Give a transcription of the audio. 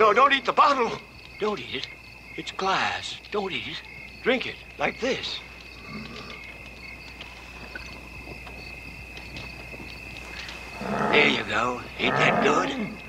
No, don't eat the bottle. Don't eat it. It's glass. Don't eat it. Drink it, like this. There you go. Ain't that good?